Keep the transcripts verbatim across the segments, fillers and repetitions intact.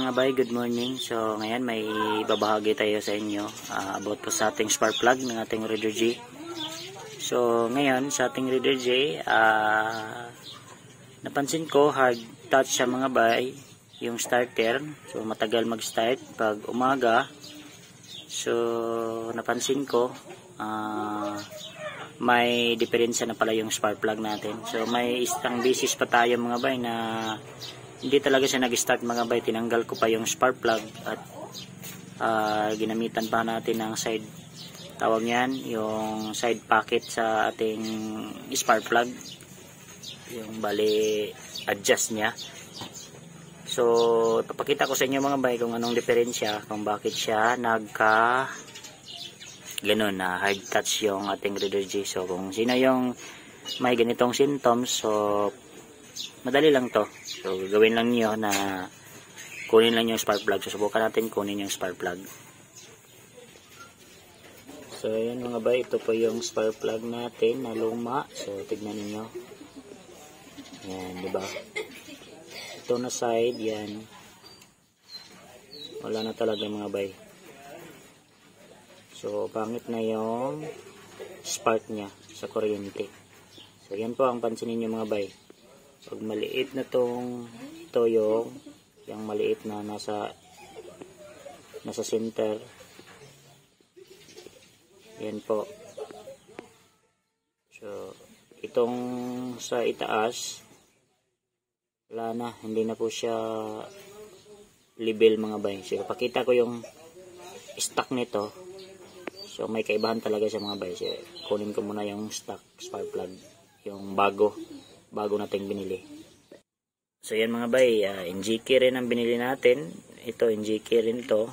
mga bay, good morning. So ngayon may babahagi tayo sa inyo uh, about po sa ating spark plug ng ating Raider G. So ngayon sa ating Raider G, uh, napansin ko hard touch sa mga bay yung starter. So matagal mag-start pag umaga. So napansin ko uh, may diferensya na pala yung spark plug natin. So may isang bisis pa tayo mga bay na hindi talaga siya nag-start mga bay. Tinanggal ko pa yung spark plug at uh, ginamitan pa natin ng side, tawag yan, yung side pocket sa ating spark plug, yung bali adjust niya. So papakita ko sa inyo mga bay kung anong diferensya, kung bakit siya nagka ganun na hard touch yung ating Raider G. So kung sino yung may ganitong symptoms, so madali lang to. So gawin lang niyo na kunin lang yung spark plug. So subukan natin kunin yung spark plug. So ayan mga bay, ito po yung spark plug natin na luma. So tignan niyo. Ayan, di ba? Ito na side, yan. Wala na talaga mga bay. So pangit na yung spark niya sa kuryente. So yan po ang pansinin niyo mga bay. Pag maliit na tong ito yung yung maliit na nasa nasa center, yan po. So itong sa itaas wala na, hindi na po siya level mga bay. So pakita ko yung stock nito. So may kaibahan talaga sa mga bay. So kunin ko muna yung stock spark plug, yung bago bago nating binili. So yan mga bay, uh, N G K rin ang binili natin. Ito N G K rin to.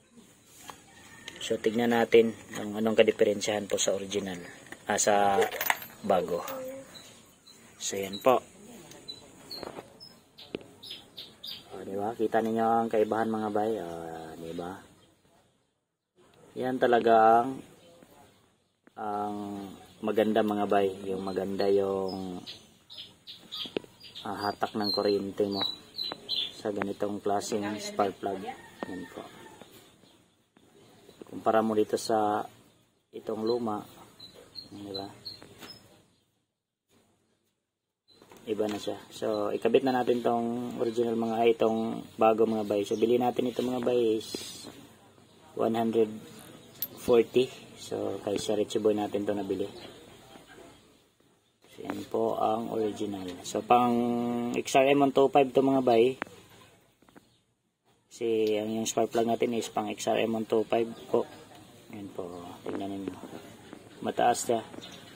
So tignan natin ang anong kadiferensyahan po sa original, ah, sa bago. So yan po. O, diba? Kita niyo ang kaibahan mga bay. Uh, diba? Yan talaga ang ang maganda mga bay. Yung maganda yung Uh, hatak ng kuryente mo sa ganitong klaseng spark plug. Yan po. Kumpara mo dito sa itong luma, di ba? Iba na siya. So ikabit na natin tong original mga ay itong bago mga bay. So bili natin ito mga bay is one forty. So kay sa Richie Boy natin to nabili. So, yan po ang original. So, pang X R M one twenty-five to mga bay. Kasi, ang yung spark plug natin is pang X R M one twenty-five po. Yan po. Tingnan ninyo. Mataas siya.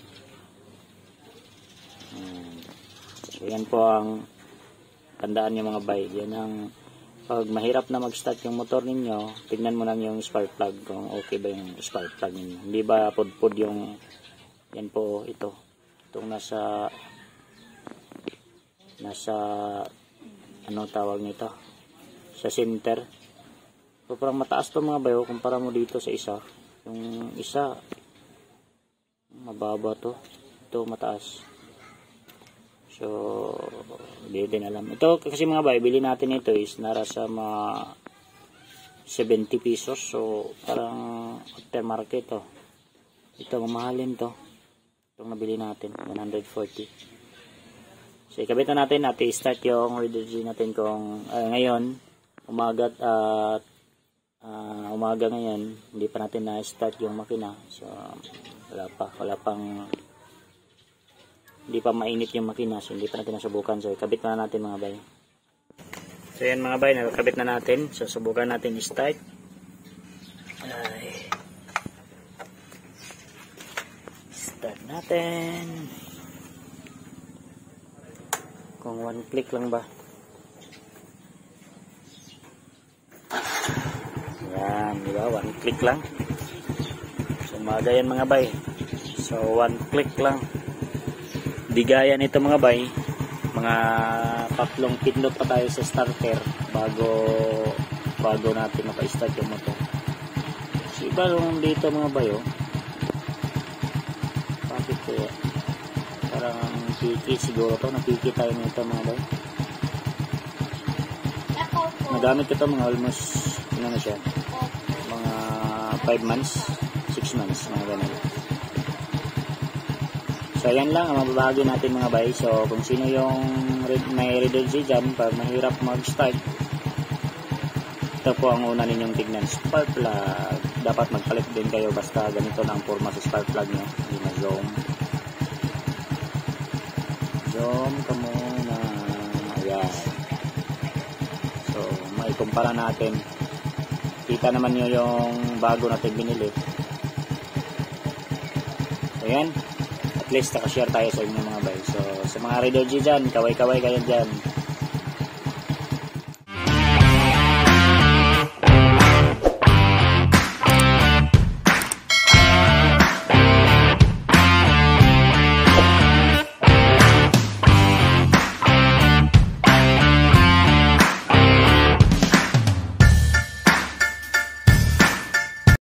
Hmm. So, yan po ang tandaan nyo mga bay. Yan ang pag mahirap na mag-start yung motor ninyo, tignan mo lang yung spark plug kung okay ba yung spark plug ninyo. Hindi ba pud-pud yung yan po ito. Itong nasa nasa ano tawag nito sa center. So parang mataas to mga bayo kumpara mo dito sa isa. Yung isa mababa to, ito mataas. So hindi din alam. Ito kasi mga bayo, bili natin ito is nasa mga seventy pesos. So parang aftermarket to. Ito mamahalin to. Itong nabili natin, one forty. So, ikabit na natin at i-start yung Raider G natin kung uh, ngayon, umaga at uh, uh, umaga ngayon, hindi pa natin na-start yung makina. So, wala pa, wala pang, hindi pa mainit yung makina. So, hindi pa natin nasubukan. So, ikabit na natin mga bay. So, yan mga bay, nakakabit na natin. So, subukan natin i-start. Ay. Start natin. Kung one click lang ba. Yan, di ba? One click lang. So, maaga yan mga bay. So, one click lang. Bigayan ito mga bay. Mga tatlong pindot pa tayo sa starter bago bago natin maka-start yung motor. So, iba lang dito mga bay, oh. Kaya parang piki siguro to, napiki tayo nito mga bay. nagamit ko to mga almost, ano na siya, mga five months, six months, mga ganun. So, yan lang ang mababahagi natin mga bay. So, kung sino yung may Reader G dyan, pag mahirap mag-start, ito po ang una ninyong tignan, spark plug. Dapat magpalit din kayo basta ganito na ang forma sa spark plug nyo. Hindi na zoom. Zoom ka muna. Ayan. So, maikumpara natin. Kita naman nyo yung bago natin binili. So, yan. At least nakashare tayo sa inyo mga bay. So, sa mga Reader G dyan, kaway-kaway kayo dyan.